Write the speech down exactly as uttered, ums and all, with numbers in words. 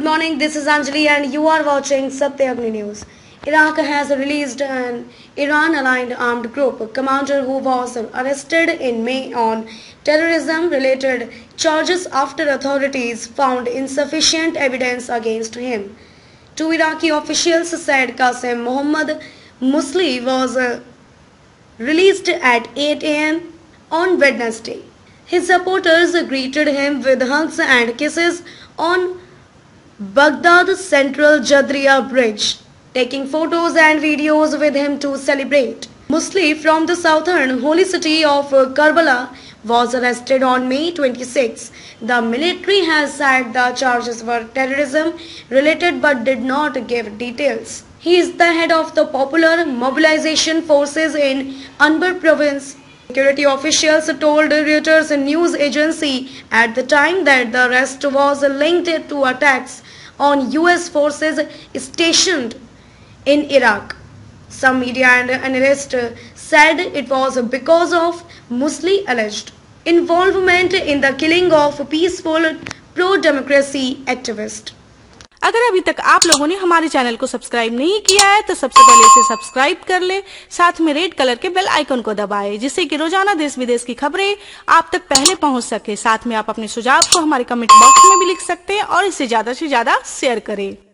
morning, this is Anjali and you are watching Satyagni News. Iraq has released an Iran-aligned armed group commander who was arrested in May on terrorism-related charges after authorities found insufficient evidence against him. Two Iraqi officials said Qasim Mohammad Musli was uh, released at eight a m on Wednesday. His supporters greeted him with hugs and kisses on Baghdad's Central Jadriya Bridge, taking photos and videos with him to celebrate. Musli from the southern holy city of Karbala was arrested on May twenty-sixth. The military has said the charges were terrorism related but did not give details. He is the head of the Popular Mobilization Forces in Anbar province. Security officials told Reuters news agency at the time that the arrest was linked to attacks on U S forces stationed in Iraq. Some media and analysts said it was because of Musli alleged involvement in the killing of peaceful pro-democracy activist. अगर अभी तक आप लोगों ने हमारे channel को subscribe नहीं किया है तो सबसे पहले इसे सब्सक्राइब कर ले, साथ में रेड कलर के बेल आइकन को दबाएं जिससे कि रोजाना देश विदेश की खबरें आप तक पहले पहुंच सके। साथ में आप अपने सुझाव को हमारे कमेंट बॉक्स में भी लिख सकते हैं और इसे ज्यादा से ज्यादा शेयर करें।